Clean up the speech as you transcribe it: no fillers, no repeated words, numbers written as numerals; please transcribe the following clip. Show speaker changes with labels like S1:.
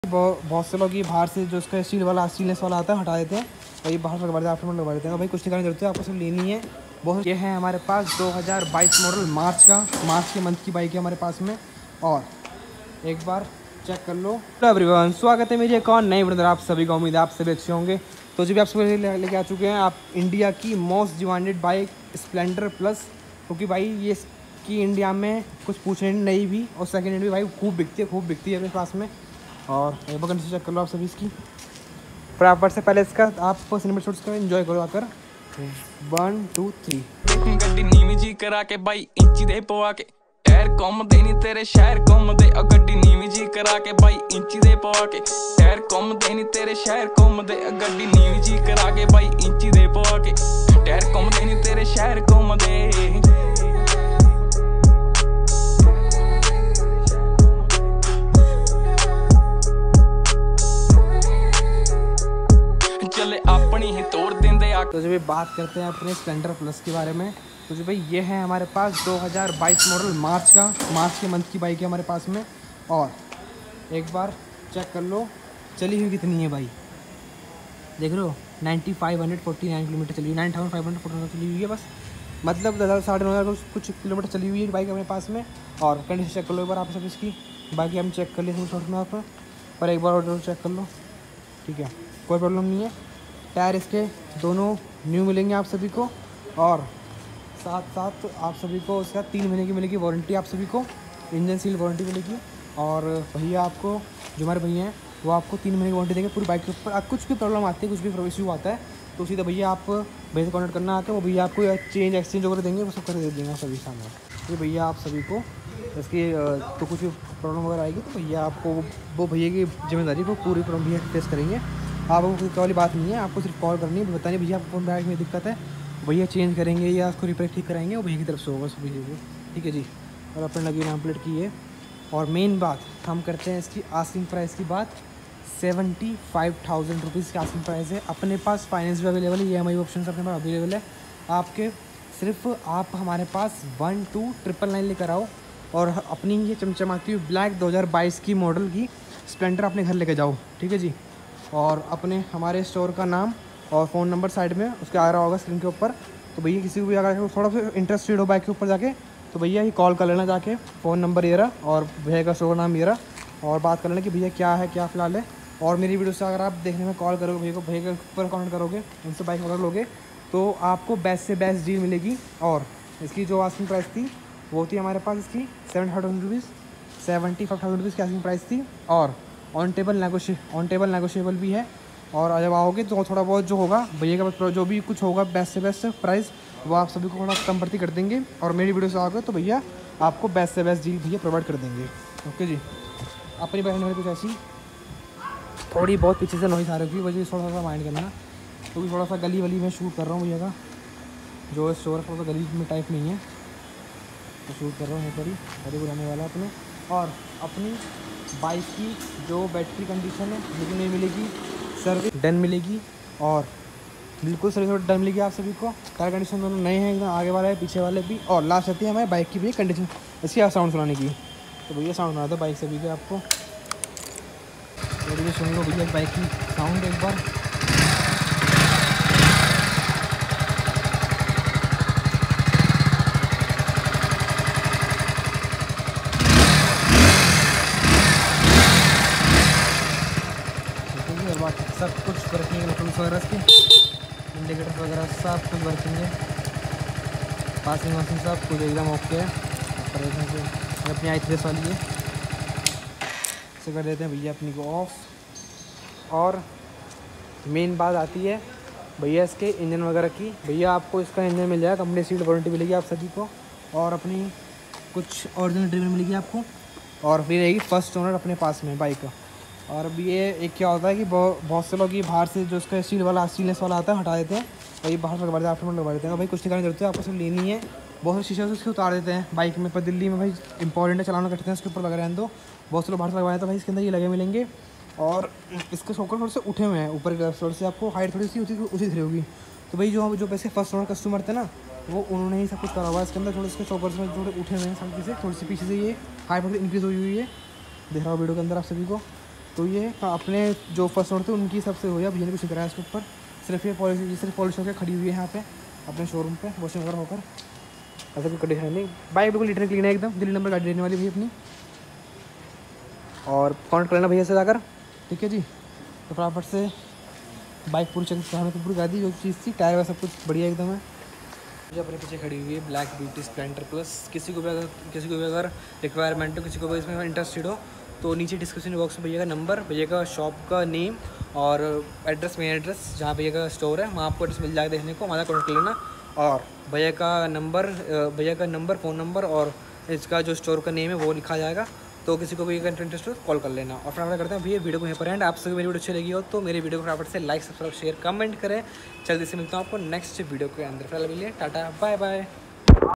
S1: बहुत से लोग ये बाहर से जो उसका स्टीलनेस वाला आता है हटा देते हैं और ये बाहर लगवा देते हैं, आफ्टर लगवा देते हैं। तो भाई कुछ निकालने जरूरत है, आपको सिर्फ लेनी है। बहुत ये है हमारे पास 2022 मॉडल मार्च के मंथ की बाइक है हमारे पास में। और एक बार चेक कर लो। हेलो एवरीवन, स्वागत है मेरी एक और नई वीडियो। आप सभी को उम्मीद है आप सभी अच्छे होंगे। तो जो भी आप सभी लेके आ चुके हैं आप इंडिया की most demanded bike Splendor plus, क्योंकि भाई ये की इंडिया में कुछ पूछने नहीं भी और सेकेंड हैंड भी भाई खूब बिकती है अपने पास में। और बगल से चेक कर लो आप सभी इसकी बराबर से। पहले इसका आप सिनेमा शॉट्स का एंजॉय करो आकर। 1 2 3
S2: ਗੱਡੀ ਨੀਵੀਂ ਜੀ ਕਰਾ ਕੇ ਬਾਈ ਇੰਚੀ ਦੇ ਪਵਾ ਕੇ ਟਾਇਰ ਘੁੰਮਦੇ ਨਹੀਂ ਤੇਰੇ ਸ਼ਹਿਰ ਘੁੰਮਦੇ ਆ ਗੱਡੀ ਨੀਵੀਂ ਜੀ ਕਰਾ ਕੇ ਬਾਈ ਇੰਚੀ ਦੇ ਪਵਾ ਕੇ ਟਾਇਰ ਘੁੰਮਦੇ ਨਹੀਂ ਤੇਰੇ ਸ਼ਹਿਰ ਘੁੰਮਦੇ ਆ ਗੱਡੀ ਨੀਵੀਂ ਜੀ ਕਰਾ ਕੇ ਬਾਈ ਇੰਚੀ ਦੇ ਪਵਾ ਕੇ ਟਾਇਰ ਘੁੰਮਦੇ ਨਹੀਂ ਤੇਰੇ ਸ਼ਹਿਰ ਘੁੰਮਦੇ। चले अपनी ही तोड़ देंदे।
S1: तो जब बात करते हैं अपने स्प्लेंडर प्लस के बारे में, तो जो भाई ये है हमारे पास 2022 मॉडल मार्च के मंथ की बाइक है हमारे पास में। और एक बार चेक कर लो चली हुई कितनी है भाई, देख रहे हो 9549 किलोमीटर चली हुई, 9549 चली हुई है बस, मतलब 9,500 कुछ किलोमीटर चली हुई है बाइक अपने पास में। और कंडीशन चेक कर लो एक बार आप सब इसकी, बाकी हम चेक कर लिए शॉर्ट में आप पर एक बार और चेक कर लो, ठीक है, कोई प्रॉब्लम नहीं है। टायर इसके दोनों न्यू मिलेंगे आप सभी को। और साथ आप सभी को उसका 3 महीने की मिलेगी वारंटी, आप सभी को इंजन सील वारंटी मिलेगी। और भैया आपको जो हमारे भैया हैं वो आपको 3 महीने की वारंटी देंगे पूरी बाइक के ऊपर। आप कुछ भी प्रॉब्लम आती है, कुछ भी इशू आता है तो सीधा भैया आप भैया से कॉन्टैक्ट करना आता है, वो भैया आपको चेंज एक्सचेंज वगैरह देंगे, वो सब कर दे देंगे सभी सामने। तो भैया आप सभी को इसकी तो कुछ भी प्रॉब्लम वगैरह आएगी तो भैया आपको वो भैया की जिम्मेदारी वो पूरी प्रॉब्लम भैया फेस करेंगे। आपको कोई वाली बात नहीं है, आपको सिर्फ कॉल करनी है, बतानी भैया आपको बाइक में दिक्कत है, भैया चेंज करेंगे या उसको रिपेयर ठीक कराएंगे, वो भैया की तरफ से होगा सब भैया को, ठीक है जी। और अपने लगी नाम प्लेट की है। और मेन बात हम करते हैं इसकी आस्किंग प्राइस की बात। 75,000 रुपीज़ की आस्किंग प्राइस है। अपने पास फाइनेंस भी अवेलेबल है, EMI ऑप्शन अपने पास अवेलेबल है। आपके सिर्फ आप हमारे पास 1299 लेकर आओ और अपनी ये चमचमाती हुई ब्लैक 2022 की मॉडल की स्प्लेंडर अपने घर लेकर जाओ, ठीक है जी। और अपने हमारे स्टोर का नाम और फ़ोन नंबर साइड में उसके आ रहा होगा स्क्रीन के ऊपर। तो भैया किसी को भी अगर थोड़ा सा इंटरेस्टेड हो बाइक के ऊपर जाके तो भैया ही कॉल कर लेना जाके, फ़ोन नंबर ये रहा और भैया का स्टोर नाम ये रहा, और बात कर लेना कि भैया क्या है क्या फ़िलहाल है। और मेरी वीडियो से अगर आप देखने में कॉल करोगे भैया के ऊपर कॉन्टेक्ट करोगे, उनसे बाइक ऑर्डर लोगे तो आपको बेस्ट से बेस्ट डील मिलेगी। और इसकी जो आस्किंग प्राइस थी वो थी हमारे पास इसकी 75,000 रुपीज़ की आस्किंग प्राइस थी। और ऑन टेबल नेगोशिएबल भी है। और जब आओगे तो थोड़ा बहुत जो होगा भैया का जो भी कुछ होगा बेस्ट से बेस्ट प्राइस वो आप सभी को थोड़ा कम भर्ती कर देंगे। और मेरी वीडियो से आओगे तो भैया आपको बेस्ट से बेस्ट डील भैया प्रोवाइड कर देंगे, ओके जी। अपनी बहन में कुछ ऐसी थोड़ी बहुत पीछे से नॉइस आ रही है, वजह थोड़ा सा माइंड करना, क्योंकि थोड़ा सा गली वली में शूट कर रहा हूँ भैया का जो स्टोर थोड़ा सा गली में टाइप नहीं है तो शूट कर रहा हूँ थोड़ी बड़ी बुलाने वाला अपने। और अपनी बाइक की जो बैटरी कंडीशन है बिल्कुल नहीं मिलेगी, सर्विस डन मिलेगी और बिल्कुल सर्विस डन मिलेगी आप सभी को। टायर कंडीशन दोनों नए हैं एकदम, आगे वाले पीछे वाले भी। और लास्ट आती है हमारे बाइक की भी कंडीशन, इसकी साउंड सुनाने की। तो भैया साउंड सुना दो बाइक से भी आपको, तो सुन लो भैया बाइक की साउंड एक बार। सब कुछ वर्किंग है, मोटर्स वगैरह के इंडिकेटर्स वगैरह सब कुछ वर्किंग है, पासिंग वासिंग सब कुछ एकदम ओके है। से अपनी i3 वाली है इसे कर देते हैं भैया अपनी को ऑफ। और मेन बात आती है भैया इसके इंजन वगैरह की। भैया आपको इसका इंजन मिल जाएगा, कंपनी सीट वारंटी मिलेगी आप सभी को, और अपनी कुछ ओरिजिनल ड्रीम मिलेगी आपको। और फिर रहेगी फर्स्ट ओनर अपने पास में बाइक का। और अभी ये एक क्या होता है कि बहुत से लोग ये बाहर से जो उसका स्टीलनेस वाला आता है हटा देते हैं और ये बाहर लगवा देते हैं, आफ्टर लगवा देते हैं। तो भाई कुछ निकालने जरूरत है, आपको सिर्फ लेनी है। बहुत से शीशे उसके उतार देते हैं बाइक में, पर दिल्ली में भाई इंपॉर्टेंट है, चलाना करते हैं उसके ऊपर लगा रहने दो। बहुत से लोग बाहर से लगवाए तो भाई इसके अंदर ये लगे मिलेंगे। और इसके शोकर थोड़े से उठे हुए हैं ऊपर की तरफ से, आपको हाइट थोड़ी सी उसी तरह होगी। तो भाई जो पैसे फर्स्ट ओनर कस्टमर थे ना वो उन्होंने ही सब कुछ करा हुआ है इसके अंदर। थोड़े इसके शॉपर्स में थोड़े उठे हुए हैं सब चीज़ें, थोड़ी सी पीछे से ये हाइट इंक्रीज़ हुई है, देख रहा हूँ वीडियो के अंदर आप सभी को। तो ये अपने जो फर्स्ट ओनर थे उनकी सबसे हो गया, भैया ने कुछ नहीं कराया इसके ऊपर, सिर्फ ये पॉलिश होकर खड़ी हुई है यहाँ पे अपने शोरूम पे वॉशिंग वगैरह होकर, ऐसा कोई कंडीशन नहीं। बाइक बिल्कुल लीटर क्लीन है एकदम, दिल्ली नंबर गाड़ी लेने वाली भैया अपनी, और कॉन्टेक्ट कर लेना भैया से जाकर, ठीक है जी। तो फटाफट से बाइक पूरी चेक हमें तो पूरी कर दी जो चीज़ थी, टायर वगैरह सब कुछ बढ़िया एकदम है। जो अपने पीछे खड़ी हुई है ब्लैक ब्यूटी स्प्लेंडर प्लस, किसी को भी अगर रिक्वायरमेंट हो, किसी को भी इसमें इंटरेस्टेड हो तो नीचे डिस्क्रिप्शन बॉक्स में भैया का नंबर, भैया का शॉप का नेम और एड्रेस, मेन एड्रेस जहाँ भैया का स्टोर है वहाँ आपको एड्रेस मिल जाएगा देखने को, हमारा कॉन्टेक्ट कर लेना। और भैया का नंबर फ़ोन नंबर और इसका जो स्टोर का नेम है वो लिखा जाएगा, तो किसी को भी इंटरेस्ट हो कॉल कर लेना। और फटाफट करते हैं भैया वीडियो को यहीं पर एंड। आप सभी मेरी वीडियो अच्छी लगी हो तो मेरी वीडियो को फटाफट से लाइक सब्सक्राइब शेयर कमेंट करें। जल्दी से मिलता हूँ आपको नेक्स्ट वीडियो के अंदर। फिलहाल टाटा बाय बाय।